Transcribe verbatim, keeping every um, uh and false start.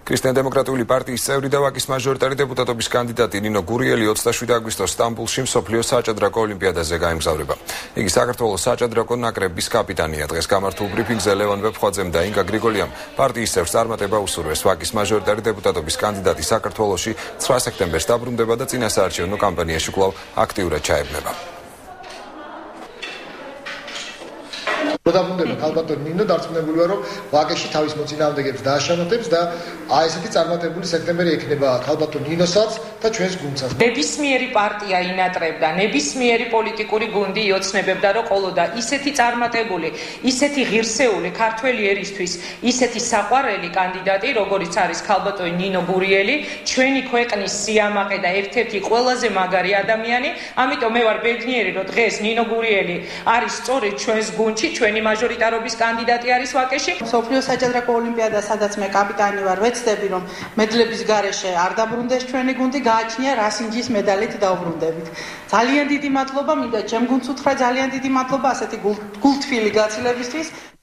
ქრისტიან-დემოკრატიული პარტიის წევრი და ვაკის მაჟორიტარი დეპუტატობის კანდიდატი ნინო გურიელი ოცდაშვიდი აგვისტოს სტამბულში მსოფლიო საჭადრაკო ოლიმპიადაზე გაემგზავრება. იგი საქართველოს საჭადრაკო ნაკრების კაპიტანია. დღეს გამართულ ბრიფინგზე ლევან ვეფხვაძემ და ინგა გრიგოლიამ პარტიის წევრს წარმატება უსურვეს. ვაკის მაჟორიტარი დეპუტატობის კანდიდატი საქართველოში ცხრა სექტემბერს დაბრუნდება და წინა საარჩევნო კამპანიაში კვლავ აქტიურად ჩაებნება. Პროტაგონისტები ალბათ ნინო დარწმუნებულია რომ ვაკეში თავის მოწინააღმდეგეებს დააშამატებს და აი ესეთი წარმატებული სექტემბერი ექნება ალბათ ნინოსაც და ჩვენს გუნდსაც. ნებისმიერი პარტია ინატრებდა, ნებისმიერი პოლიტიკური გუნდი იოცნებებდა რომ ყოლოდა ისეთი წარმატებული, ისეთი ღირსეული ქართველი ერისთვის, ისეთი საყვარელი კანდიდატი, როგორიც არის ქალბატონი ნინო გურიელი, ჩვენი ქვეყნის სიამაყე და ერთ-ერთი ყველაზე მაგარი ადამიანი. ამიტომ მე ვარ ბედნიერი რომ დღეს ნინო გურიელი არის სწორედ ჩვენს გუნდში, ჩვენი მაჟორიტარობის კანდიდატი არის ვაკეში. მსოფლიო საჭადრაკო ოლიმპიადა, სადაც მე კაპიტანი ვარ, ვეცდები რომ მედლების გარეშე არ დაბრუნდეს ჩვენი გუნდი, გააჩნია რასინჯის მედალით დავბრუნდებით. ძალიან დიდი მადლობა, მინდა ჩემ გუნდს უთხრა ძალიან დიდი მადლობა ასეთი გულთბილი გაცილებით.